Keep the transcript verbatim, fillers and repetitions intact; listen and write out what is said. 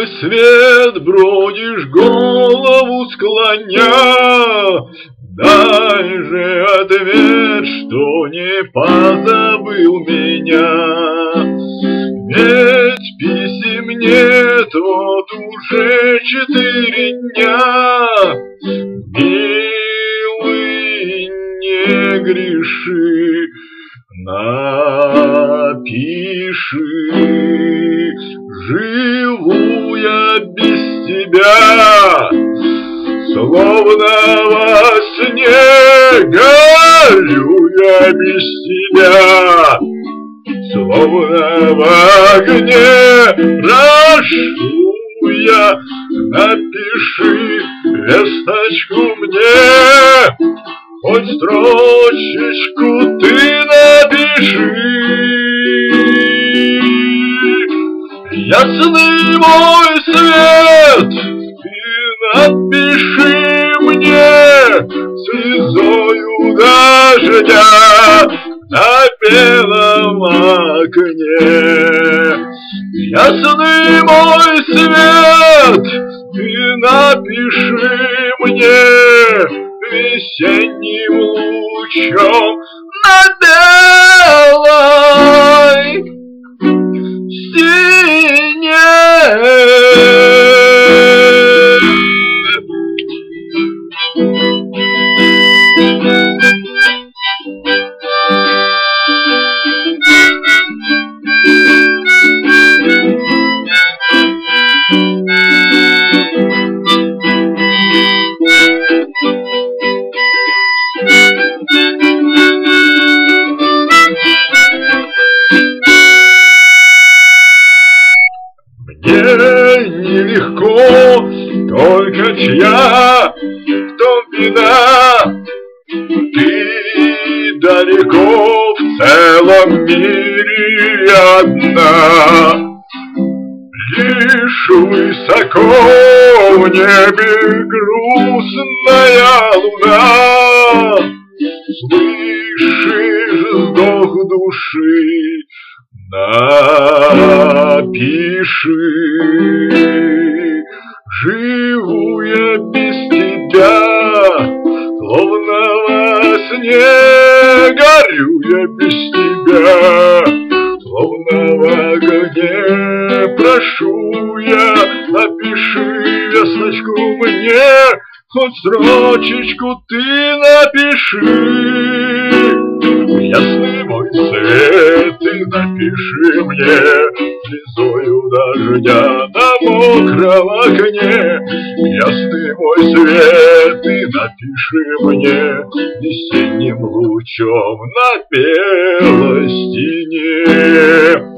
мой свет, бродишь голову склоня, дай же ответ, что не позабыл меня. Ведь писем нет вот уже четыре дня. Милый, не греши, напиши. Живу я без тебя, словно во сне, горю я без тебя, словно в огне. Прошу я, напиши весточку мне, хоть строчечку ты напиши. Ясный мой свет, ты напиши мне слезою дождя на белом окне. Ясный мой свет, ты напиши мне весенним лучом на белой стене. Мне нелегко, только чья в том вина. Ты далеко в целом мире одна. Лишь высоко в небе грустная луна. Слышишь вздох души, напиши. Живу я без тебя, словно во сне, горю я без тебя, словно в огне. Прошу я, напиши весточку мне, хоть строчечку ты напиши. Ясный мой свет, ты напиши мне слезою дождя на мокром окне. Ясный мой свет, ты напиши мне весенним лучом на белой стене.